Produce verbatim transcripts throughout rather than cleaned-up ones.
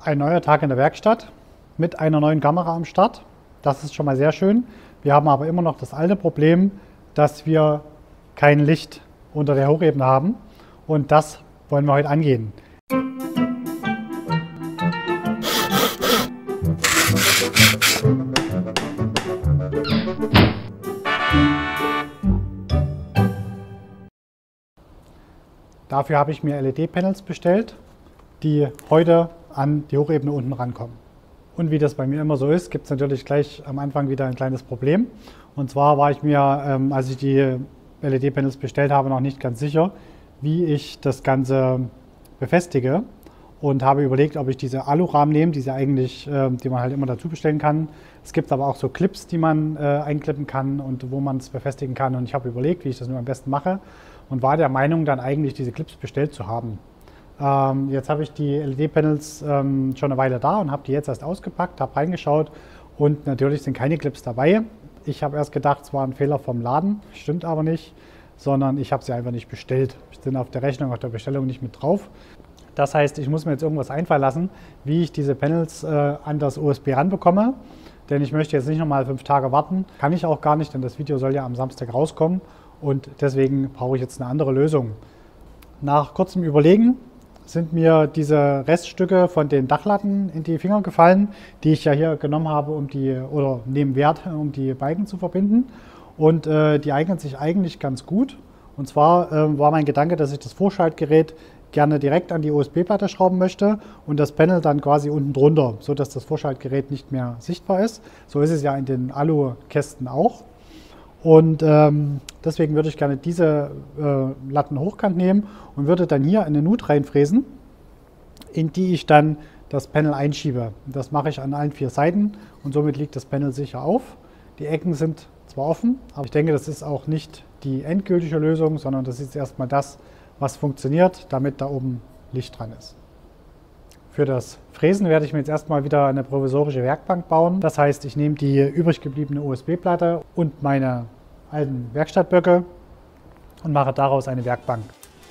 Ein neuer Tag in der Werkstatt mit einer neuen Kamera am Start. Das ist schon mal sehr schön. Wir haben aber immer noch das alte Problem, dass wir kein Licht unter der Hochebene haben. Und das wollen wir heute angehen. Dafür habe ich mir L E D-Panels bestellt, die heute an die Hochebene unten rankommen. Und wie das bei mir immer so ist, gibt es natürlich gleich am Anfang wieder ein kleines Problem. Und zwar war ich mir, ähm, als ich die L E D-Panels bestellt habe, noch nicht ganz sicher, wie ich das Ganze befestige. Und habe überlegt, ob ich diese Alurahmen nehme, diese eigentlich, äh, die man halt immer dazu bestellen kann. Es gibt aber auch so Clips, die man äh, einklippen kann und wo man es befestigen kann. Und ich habe überlegt, wie ich das nun am besten mache und war der Meinung, dann eigentlich diese Clips bestellt zu haben. Ähm, jetzt habe ich die L E D-Panels ähm, schon eine Weile da und habe die jetzt erst ausgepackt, habe reingeschaut und natürlich sind keine Clips dabei. Ich habe erst gedacht, es war ein Fehler vom Laden, stimmt aber nicht, sondern ich habe sie einfach nicht bestellt. Ich bin auf der Rechnung, auf der Bestellung nicht mit drauf. Das heißt, ich muss mir jetzt irgendwas einfallen lassen, wie ich diese Panels äh, an das U S B ranbekomme. Denn ich möchte jetzt nicht nochmal fünf Tage warten. Kann ich auch gar nicht, denn das Video soll ja am Samstag rauskommen. Und deswegen brauche ich jetzt eine andere Lösung. Nach kurzem Überlegen sind mir diese Reststücke von den Dachlatten in die Finger gefallen, die ich ja hier genommen habe, um die, oder nehmen Wert, um die Balken zu verbinden. Und äh, die eignen sich eigentlich ganz gut. Und zwar äh, war mein Gedanke, dass ich das Vorschaltgerät gerne direkt an die U S B-Platte schrauben möchte und das Panel dann quasi unten drunter, sodass das Vorschaltgerät nicht mehr sichtbar ist. So ist es ja in den Alu-Kästen auch. Und ähm, deswegen würde ich gerne diese äh, Latten hochkant nehmen und würde dann hier eine Nut reinfräsen, in die ich dann das Panel einschiebe. Das mache ich an allen vier Seiten und somit liegt das Panel sicher auf. Die Ecken sind zwar offen, aber ich denke, das ist auch nicht die endgültige Lösung, sondern das ist erstmal das, was funktioniert, damit da oben Licht dran ist. Für das Fräsen werde ich mir jetzt erstmal wieder eine provisorische Werkbank bauen. Das heißt, ich nehme die übrig gebliebene U S B-Platte und meine alten Werkstattböcke und mache daraus eine Werkbank.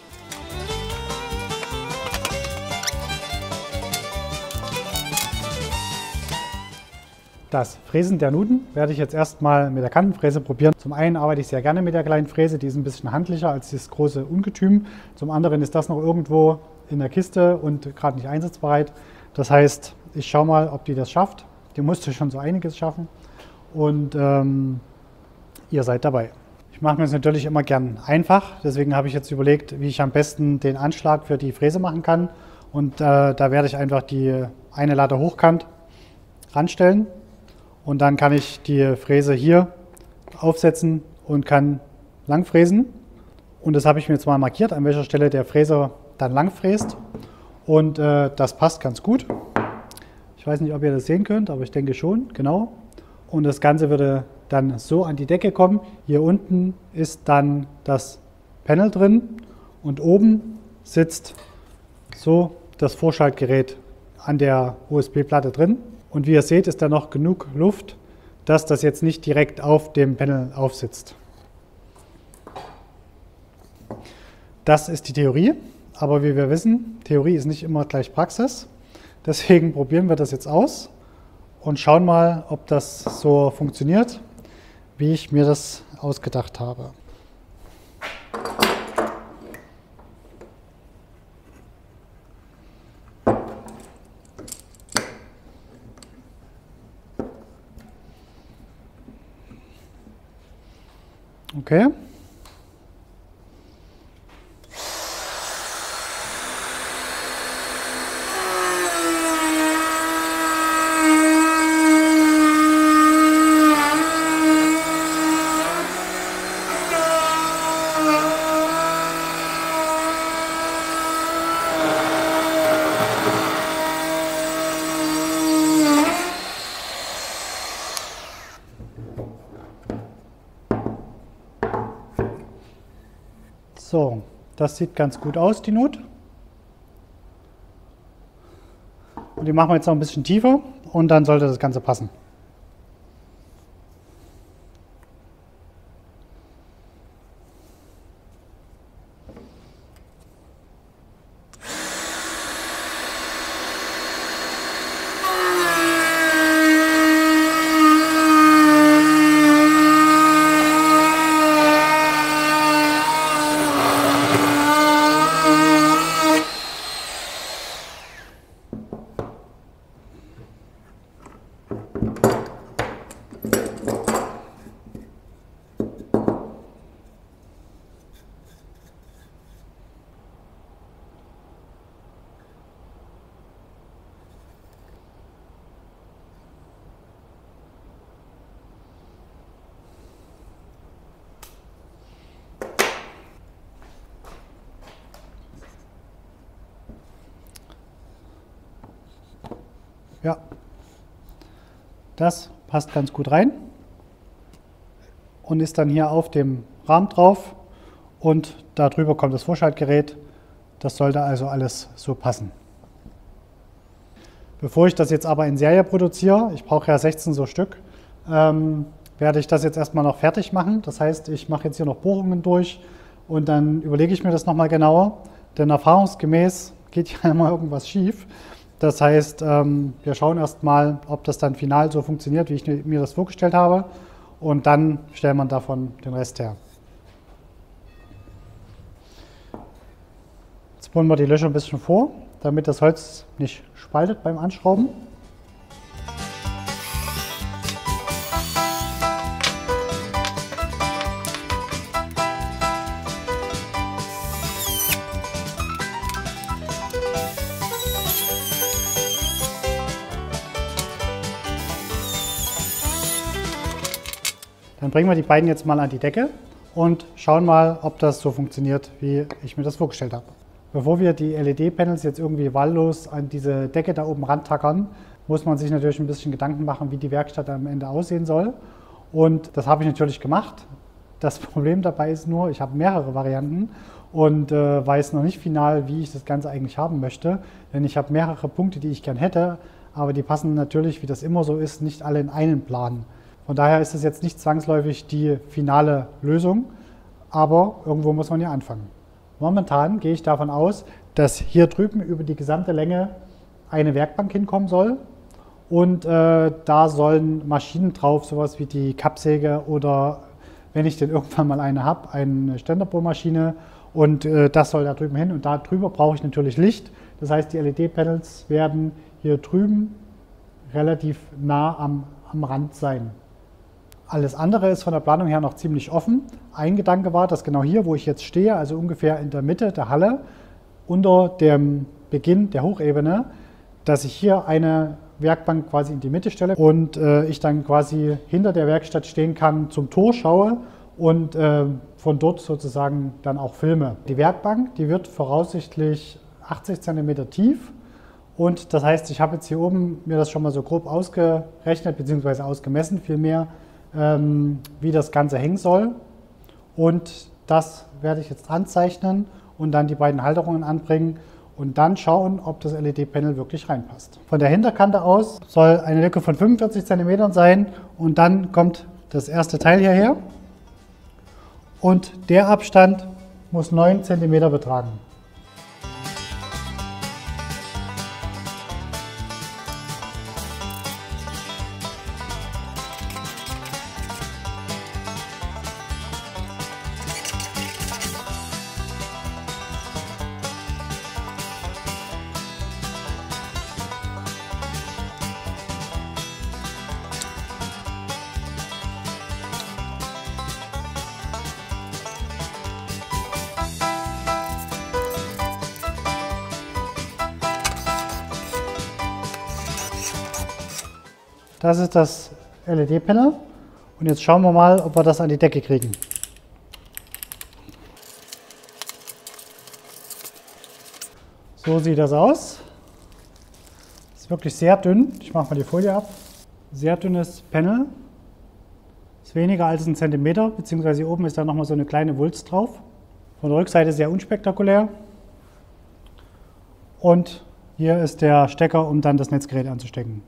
Das Fräsen der Nuten werde ich jetzt erstmal mit der Kantenfräse probieren. Zum einen arbeite ich sehr gerne mit der kleinen Fräse, die ist ein bisschen handlicher als das große Ungetüm. Zum anderen ist das noch irgendwo in der Kiste und gerade nicht einsatzbereit. Das heißt, ich schaue mal, ob die das schafft. Die musste schon so einiges schaffen und ähm, ihr seid dabei. Ich mache mir es natürlich immer gern einfach, deswegen habe ich jetzt überlegt, wie ich am besten den Anschlag für die Fräse machen kann. Und äh, da werde ich einfach die eine Latte hochkant ranstellen. Und dann kann ich die Fräse hier aufsetzen und kann lang fräsen. Und das habe ich mir jetzt mal markiert, an welcher Stelle der Fräser dann lang fräst. Und äh, das passt ganz gut. Ich weiß nicht, ob ihr das sehen könnt, aber ich denke schon, genau. Und das Ganze würde dann so an die Decke kommen. Hier unten ist dann das Panel drin und oben sitzt so das Vorschaltgerät an der U S B-Platte drin. Und wie ihr seht, ist da noch genug Luft, dass das jetzt nicht direkt auf dem Panel aufsitzt. Das ist die Theorie, aber wie wir wissen, Theorie ist nicht immer gleich Praxis. Deswegen probieren wir das jetzt aus und schauen mal, ob das so funktioniert, wie ich mir das ausgedacht habe. Okay. So, das sieht ganz gut aus, die Nut. Und die machen wir jetzt noch ein bisschen tiefer und dann sollte das Ganze passen. Ja, das passt ganz gut rein und ist dann hier auf dem Rahmen drauf und darüber kommt das Vorschaltgerät. Das sollte also alles so passen. Bevor ich das jetzt aber in Serie produziere, ich brauche ja sechzehn so Stück, ähm, werde ich das jetzt erstmal noch fertig machen. Das heißt, ich mache jetzt hier noch Bohrungen durch und dann überlege ich mir das nochmal genauer, denn erfahrungsgemäß geht ja immer irgendwas schief. Das heißt, wir schauen erstmal, ob das dann final so funktioniert, wie ich mir das vorgestellt habe. Und dann stellen wir davon den Rest her. Jetzt bohren wir die Löcher ein bisschen vor, damit das Holz nicht spaltet beim Anschrauben. Dann bringen wir die beiden jetzt mal an die Decke und schauen mal, ob das so funktioniert, wie ich mir das vorgestellt habe. Bevor wir die L E D-Panels jetzt irgendwie wahllos an diese Decke da oben rantackern, muss man sich natürlich ein bisschen Gedanken machen, wie die Werkstatt am Ende aussehen soll. Und das habe ich natürlich gemacht. Das Problem dabei ist nur, ich habe mehrere Varianten und äh, weiß noch nicht final, wie ich das Ganze eigentlich haben möchte. Denn ich habe mehrere Punkte, die ich gern hätte, aber die passen natürlich, wie das immer so ist, nicht alle in einen Plan. Von daher ist es jetzt nicht zwangsläufig die finale Lösung, aber irgendwo muss man ja anfangen. Momentan gehe ich davon aus, dass hier drüben über die gesamte Länge eine Werkbank hinkommen soll und äh, da sollen Maschinen drauf, sowas wie die Kappsäge oder, wenn ich denn irgendwann mal eine habe, eine Ständerbohrmaschine und äh, das soll da drüben hin und da drüber brauche ich natürlich Licht. Das heißt, die L E D-Panels werden hier drüben relativ nah am, am Rand sein. Alles andere ist von der Planung her noch ziemlich offen. Ein Gedanke war, dass genau hier, wo ich jetzt stehe, also ungefähr in der Mitte der Halle, unter dem Beginn der Hochebene, dass ich hier eine Werkbank quasi in die Mitte stelle und äh, ich dann quasi hinter der Werkstatt stehen kann, zum Tor schaue und äh, von dort sozusagen dann auch filme. Die Werkbank, die wird voraussichtlich achtzig Zentimeter tief und das heißt, ich habe jetzt hier oben mir das schon mal so grob ausgerechnet bzw. ausgemessen vielmehr, ähm, wie das Ganze hängen soll und das werde ich jetzt anzeichnen und dann die beiden Halterungen anbringen und dann schauen, ob das L E D-Panel wirklich reinpasst. Von der Hinterkante aus soll eine Lücke von fünfundvierzig Zentimetern sein und dann kommt das erste Teil hierher und der Abstand muss neun Zentimeter betragen. Das ist das L E D-Panel und jetzt schauen wir mal, ob wir das an die Decke kriegen. So sieht das aus. Ist wirklich sehr dünn. Ich mache mal die Folie ab. Sehr dünnes Panel. Ist weniger als ein Zentimeter, beziehungsweise hier oben ist da nochmal so eine kleine Wulst drauf. Von der Rückseite sehr unspektakulär. Und hier ist der Stecker, um dann das Netzgerät anzustecken.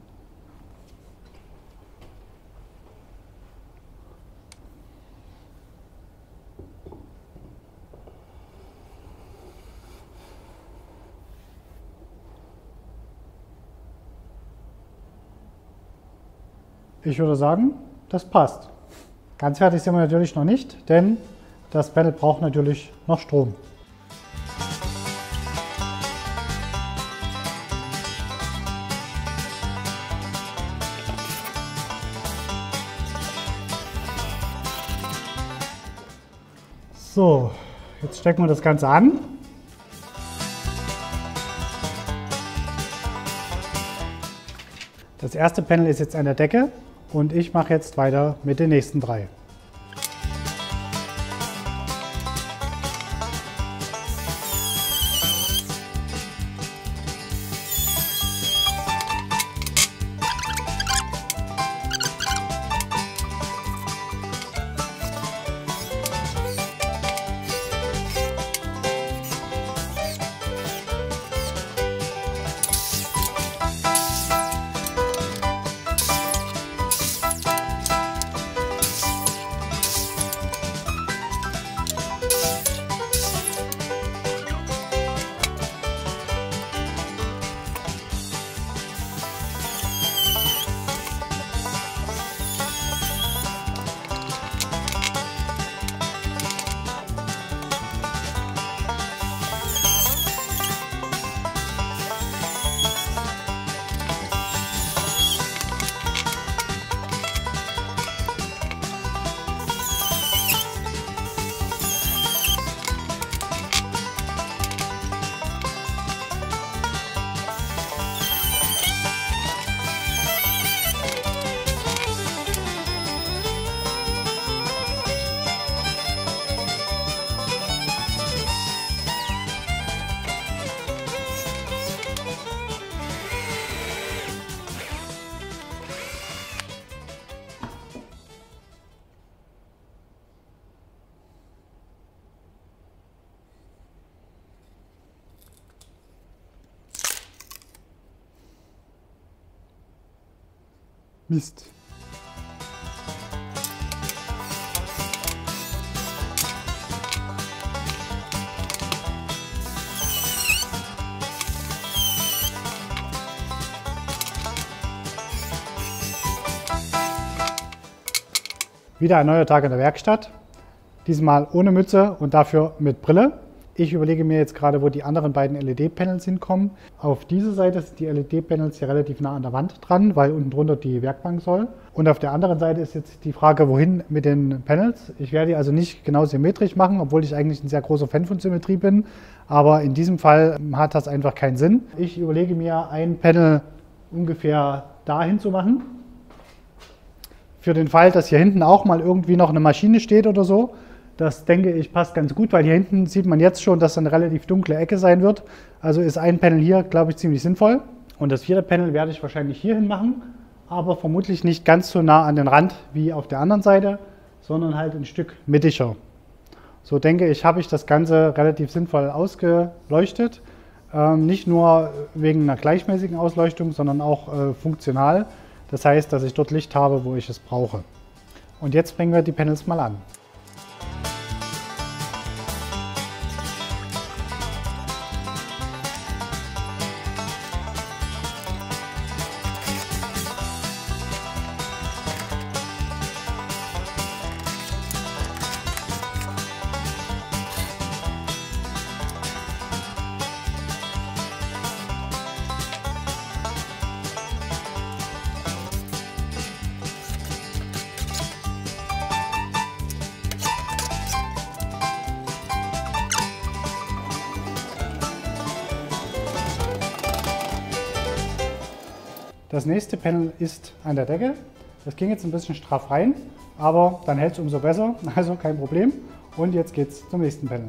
Ich würde sagen, das passt. Ganz fertig sind wir natürlich noch nicht, denn das Panel braucht natürlich noch Strom. So, jetzt stecken wir das Ganze an. Das erste Panel ist jetzt an der Decke und ich mache jetzt weiter mit den nächsten drei. Mist. Wieder ein neuer Tag in der Werkstatt. Diesmal ohne Mütze und dafür mit Brille. Ich überlege mir jetzt gerade, wo die anderen beiden L E D-Panels hinkommen. Auf dieser Seite sind die L E D-Panels hier relativ nah an der Wand dran, weil unten drunter die Werkbank soll. Und auf der anderen Seite ist jetzt die Frage, wohin mit den Panels. Ich werde die also nicht genau symmetrisch machen, obwohl ich eigentlich ein sehr großer Fan von Symmetrie bin. Aber in diesem Fall hat das einfach keinen Sinn. Ich überlege mir, ein Panel ungefähr dahin zu machen. Für den Fall, dass hier hinten auch mal irgendwie noch eine Maschine steht oder so. Das, denke ich, passt ganz gut, weil hier hinten sieht man jetzt schon, dass eine relativ dunkle Ecke sein wird. Also ist ein Panel hier, glaube ich, ziemlich sinnvoll. Und das vierte Panel werde ich wahrscheinlich hier hin machen, aber vermutlich nicht ganz so nah an den Rand wie auf der anderen Seite, sondern halt ein Stück mittiger. So denke ich, habe ich das Ganze relativ sinnvoll ausgeleuchtet. Ähm, nicht nur wegen einer gleichmäßigen Ausleuchtung, sondern auch äh, funktional. Das heißt, dass ich dort Licht habe, wo ich es brauche. Und jetzt bringen wir die Panels mal an. Das nächste Panel ist an der Decke. Das ging jetzt ein bisschen straff rein, aber dann hält es umso besser, also kein Problem. Und jetzt geht es zum nächsten Panel.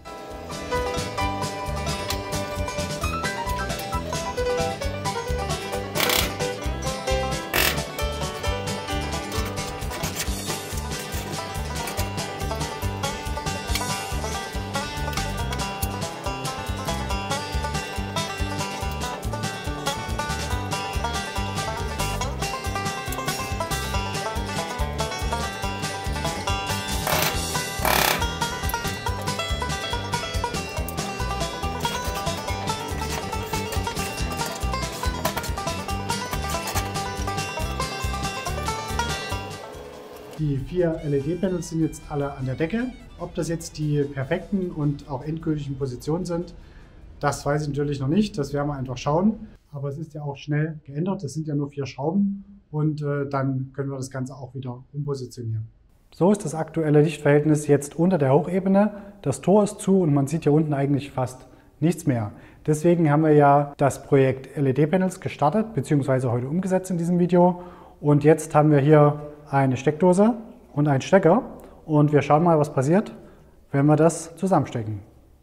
Die vier L E D-Panels sind jetzt alle an der Decke. Ob das jetzt die perfekten und auch endgültigen Positionen sind, das weiß ich natürlich noch nicht. Das werden wir einfach schauen. Aber es ist ja auch schnell geändert. Das sind ja nur vier Schrauben und äh, dann können wir das Ganze auch wieder umpositionieren. So ist das aktuelle Lichtverhältnis jetzt unter der Hochebene. Das Tor ist zu und man sieht hier unten eigentlich fast nichts mehr. Deswegen haben wir ja das Projekt L E D-Panels gestartet bzw. heute umgesetzt in diesem Video. Und jetzt haben wir hier eine Steckdose und einen Stecker. Und wir schauen mal, was passiert, wenn wir das zusammenstecken.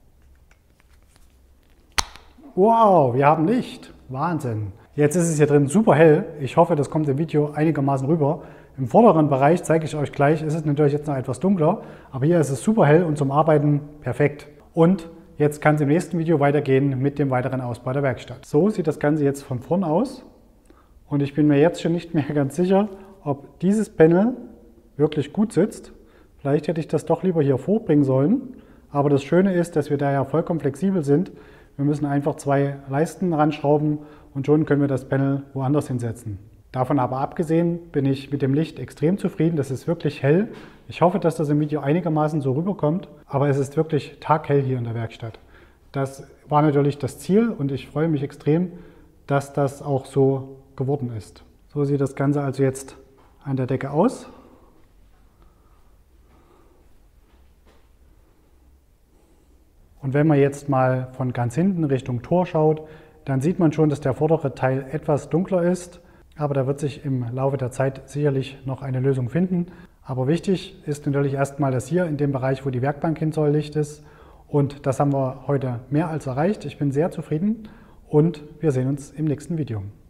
Wow, wir haben Licht. Wahnsinn. Jetzt ist es hier drin super hell. Ich hoffe, das kommt im Video einigermaßen rüber. Im vorderen Bereich zeige ich euch gleich, ist es natürlich jetzt noch etwas dunkler, aber hier ist es super hell und zum Arbeiten perfekt. Und jetzt kann es im nächsten Video weitergehen mit dem weiteren Ausbau der Werkstatt. So sieht das Ganze jetzt von vorn aus und ich bin mir jetzt schon nicht mehr ganz sicher, ob dieses Panel wirklich gut sitzt. Vielleicht hätte ich das doch lieber hier vorbringen sollen, aber das Schöne ist, dass wir da ja vollkommen flexibel sind. Wir müssen einfach zwei Leisten ranschrauben und schon können wir das Panel woanders hinsetzen. Davon aber abgesehen bin ich mit dem Licht extrem zufrieden. Das ist wirklich hell. Ich hoffe, dass das im Video einigermaßen so rüberkommt, aber es ist wirklich taghell hier in der Werkstatt. Das war natürlich das Ziel und ich freue mich extrem, dass das auch so geworden ist. So sieht das Ganze also jetzt an der Decke aus. Und wenn man jetzt mal von ganz hinten Richtung Tor schaut, dann sieht man schon, dass der vordere Teil etwas dunkler ist. Aber da wird sich im Laufe der Zeit sicherlich noch eine Lösung finden. Aber wichtig ist natürlich erstmal, dass hier in dem Bereich, wo die Werkbank hin soll, Licht ist. Und das haben wir heute mehr als erreicht. Ich bin sehr zufrieden und wir sehen uns im nächsten Video.